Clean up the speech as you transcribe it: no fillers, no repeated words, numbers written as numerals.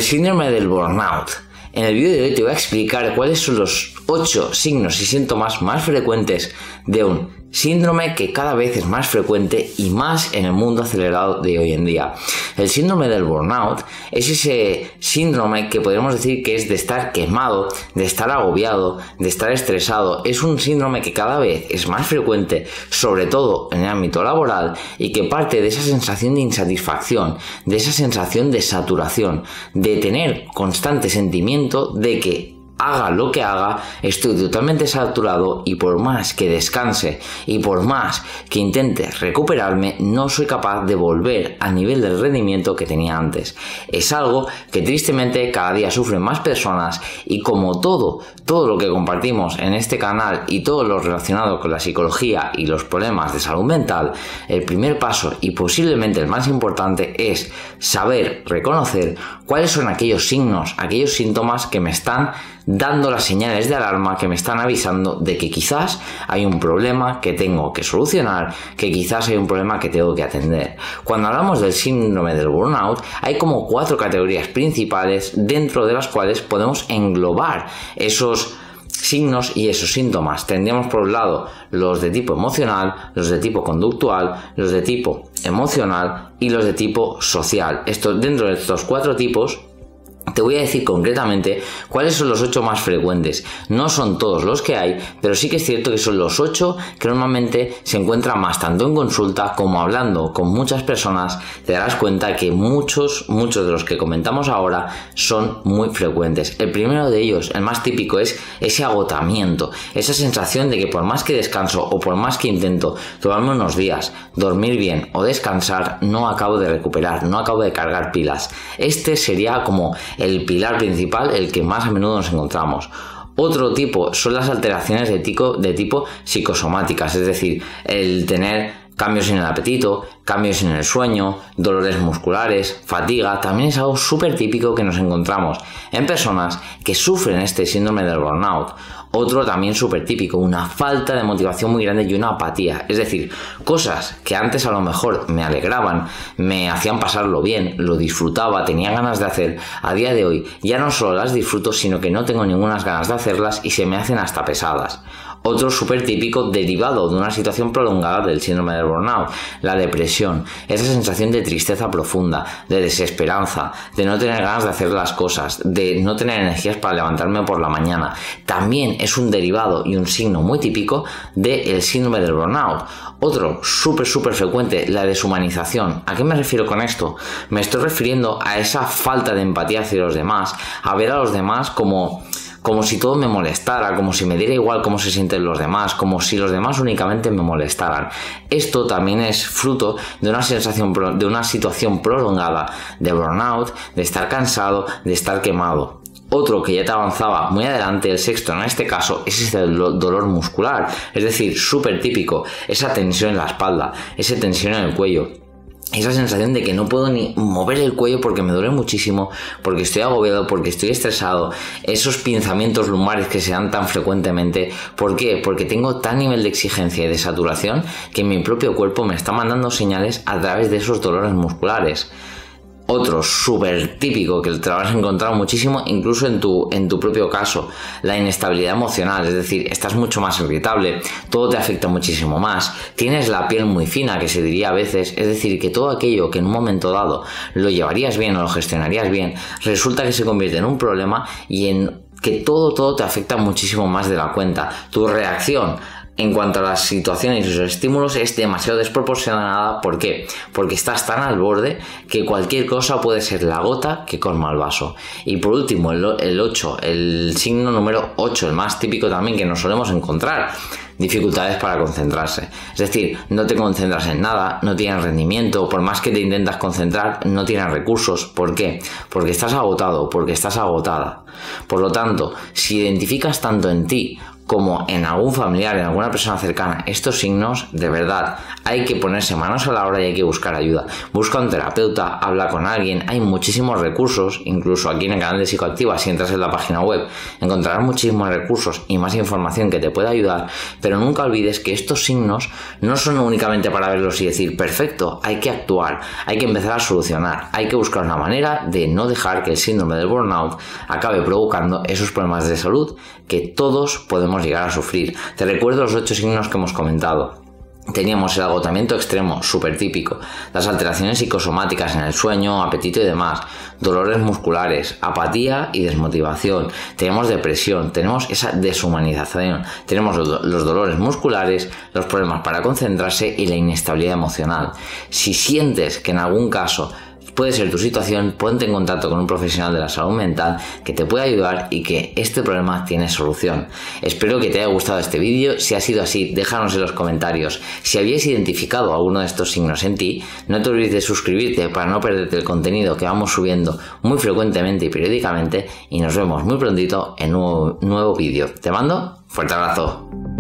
El síndrome del burnout. En el vídeo de hoy te voy a explicar cuáles son los 8 signos y síntomas más frecuentes de un síndrome que cada vez es más frecuente y más en el mundo acelerado de hoy en día. El síndrome del burnout es ese síndrome que podríamos decir que es de estar quemado, de estar agobiado, de estar estresado. Es un síndrome que cada vez es más frecuente, sobre todo en el ámbito laboral, y que parte de esa sensación de insatisfacción, de esa sensación de saturación, de tener constante sentimiento de que haga lo que haga, estoy totalmente saturado y por más que descanse y por más que intente recuperarme, no soy capaz de volver al nivel del rendimiento que tenía antes. Es algo que tristemente cada día sufren más personas y como todo lo que compartimos en este canal y todo lo relacionado con la psicología y los problemas de salud mental, el primer paso y posiblemente el más importante es saber reconocer cuáles son aquellos signos, aquellos síntomas que me están dando las señales de alarma, que me están avisando de que quizás hay un problema que tengo que solucionar, que quizás hay un problema que tengo que atender. Cuando hablamos del síndrome del burnout, hay como 4 categorías principales dentro de las cuales podemos englobar esos signos y esos síntomas. Tendríamos por un lado los de tipo emocional, los de tipo conductual, los de tipo emocional y los de tipo social. Dentro de estos 4 tipos te voy a decir concretamente cuáles son los 8 más frecuentes. No son todos los que hay, pero sí que es cierto que son los 8 que normalmente se encuentran más tanto en consulta como hablando con muchas personas. Te darás cuenta que muchos de los que comentamos ahora son muy frecuentes. El primero de ellos, el más típico, es ese agotamiento, esa sensación de que por más que descanso o por más que intento tomarme unos días, dormir bien o descansar, no acabo de recuperar, no acabo de cargar pilas. Este sería como el pilar principal, el que más a menudo nos encontramos. Otro tipo son las alteraciones de tipo psicosomáticas, es decir, el tener cambios en el apetito, cambios en el sueño, dolores musculares, fatiga. También es algo súper típico que nos encontramos en personas que sufren este síndrome del burnout. Otro también súper típico, una falta de motivación muy grande y una apatía. Es decir, cosas que antes a lo mejor me alegraban, me hacían pasarlo bien, lo disfrutaba, tenía ganas de hacer, a día de hoy ya no solo las disfruto, sino que no tengo ninguna ganas de hacerlas y se me hacen hasta pesadas. Otro súper típico derivado de una situación prolongada del síndrome del burnout, la depresión, esa sensación de tristeza profunda, de desesperanza, de no tener ganas de hacer las cosas, de no tener energías para levantarme por la mañana. También es un derivado y un signo muy típico del síndrome del burnout. Otro súper frecuente, la deshumanización. ¿A qué me refiero con esto? Me estoy refiriendo a esa falta de empatía hacia los demás, a ver a los demás como si todo me molestara, como si me diera igual cómo se sienten los demás, como si los demás únicamente me molestaran. Esto también es fruto de una situación prolongada de burnout, de estar cansado, de estar quemado. Otro que ya te avanzaba muy adelante, el sexto en este caso, es ese dolor muscular, es decir, súper típico, esa tensión en la espalda, esa tensión en el cuello. Esa sensación de que no puedo ni mover el cuello porque me duele muchísimo, porque estoy agobiado, porque estoy estresado. Esos pinzamientos lumbares que se dan tan frecuentemente. ¿Por qué? Porque tengo tal nivel de exigencia y de saturación que mi propio cuerpo me está mandando señales a través de esos dolores musculares. Otro súper típico que te lo has encontrado muchísimo, incluso en tu propio caso, la inestabilidad emocional, es decir, estás mucho más irritable, todo te afecta muchísimo más, tienes la piel muy fina, que se diría a veces, es decir, que todo aquello que en un momento dado lo llevarías bien o lo gestionarías bien, resulta que se convierte en un problema y en que todo te afecta muchísimo más de la cuenta. Tu reacción en cuanto a las situaciones y sus estímulos es demasiado desproporcionada. ¿Por qué? Porque estás tan al borde que cualquier cosa puede ser la gota que colma el vaso. Y por último, el signo número 8, el más típico también que nos solemos encontrar: dificultades para concentrarse. Es decir, no te concentras en nada, no tienes rendimiento, por más que te intentas concentrar, no tienes recursos. ¿Por qué? Porque estás agotado, porque estás agotada. Por lo tanto, si identificas tanto en ti como en algún familiar, en alguna persona cercana, estos signos, de verdad, hay que ponerse manos a la obra y hay que buscar ayuda. Busca un terapeuta, habla con alguien, hay muchísimos recursos, incluso aquí en el canal de Psicoactiva, si entras en la página web, encontrarás muchísimos recursos y más información que te pueda ayudar, pero nunca olvides que estos signos no son únicamente para verlos y decir, perfecto, hay que actuar, hay que empezar a solucionar, hay que buscar una manera de no dejar que el síndrome del burnout acabe provocando esos problemas de salud que todos podemos llegar a sufrir. Te recuerdo los 8 signos que hemos comentado. Teníamos el agotamiento extremo, súper típico, las alteraciones psicosomáticas en el sueño, apetito y demás, dolores musculares, apatía y desmotivación, tenemos depresión, tenemos esa deshumanización, tenemos los dolores musculares, los problemas para concentrarse y la inestabilidad emocional. Si sientes que en algún caso puede ser tu situación, ponte en contacto con un profesional de la salud mental que te pueda ayudar y que este problema tiene solución. Espero que te haya gustado este vídeo. Si ha sido así, déjanos en los comentarios. Si habías identificado alguno de estos signos en ti, no te olvides de suscribirte para no perderte el contenido que vamos subiendo muy frecuentemente y periódicamente, y nos vemos muy prontito en un nuevo vídeo. Te mando un fuerte abrazo.